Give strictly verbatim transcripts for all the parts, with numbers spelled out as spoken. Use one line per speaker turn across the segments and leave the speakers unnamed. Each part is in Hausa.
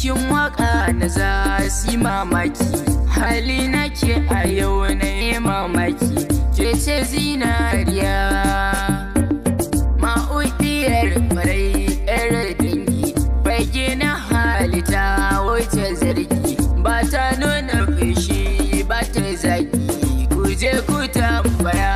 cikin waka na za su mamaki, hali nake a yau na yi mamaki, ke ce zinariya ma'udiyar farai yar dangi, fage na halitta wuce zargi, ba ta nuna fushi ba ta zagi, ku je ku tambaya.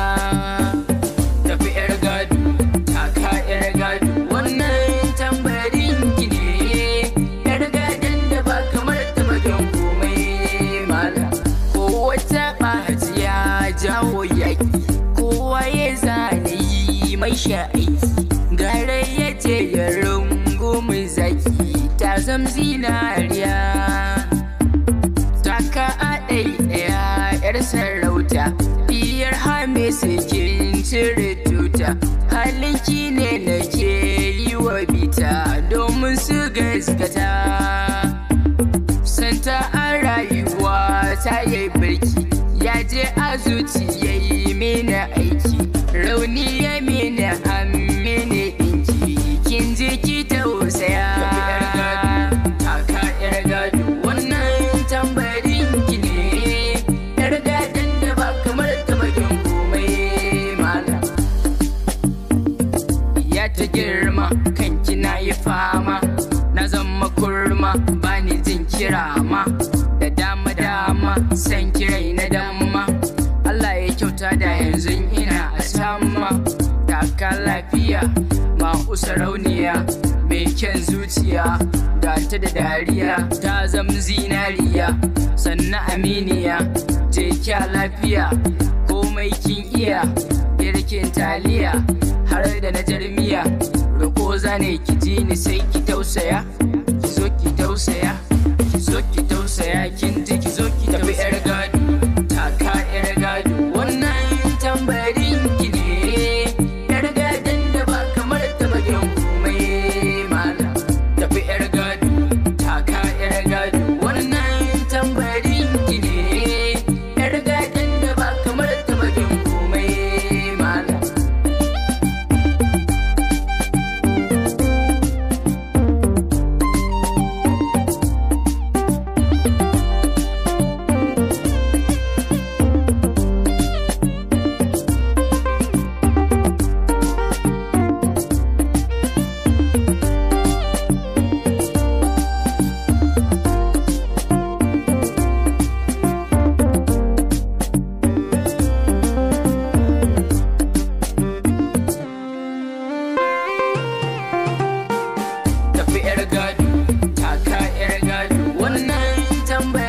Tafi yar gado taka yar gado, wannan tambarin ki ne yar gadon da ba kamar tabagen komai mala, ko wata ɓaciya jawo yaki, kowa ya zane yi mai sha'aiki, gare ya ce ya rungumi zaki, ta zam zinariya taka a ɗaiɗaya yar sarauta, biyar hame kin cire tuta, halinki ne nake yi wa bita domin su gaskata, santa a rayuwa ta yi birki, ya je a zuciya yi mini aiki, rauni ya mini amini ɗinki, kin ji ki tausaya. Taka yar gado, wannan tambarin ki ne yar gadon da ba kamar tabagen komai mala, ya ta girma kanki na yi fama, na zama kurma bani jin kira ma, da dama dama san kirai na damma, Allah ya kyauta da yanzu ina a sama, taka lafiya ma'u sarauniya mai kyan zuciya, ga ta da dariya ta zam zinariya, sannan aminiya je kya lafiya, komai kin iya girkin taliya har da na jarmiya, roko zane ki ji ni sai ki tausaya, ki zo ki tausaya, ki zo ki tausaya, kin ji ki zo ki tafi yar gado taka yar gado, wannan tambarin ki ne yar gadon da ba kamar tabagen komai mala, tafi yar gado taka yar gado, wannan tambarin ki ne yar gadon da ba kamar tabagen komai mala.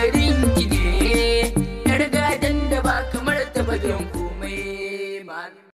Tambarin ki ne yar gadon da ba kamar tabagen komai mala.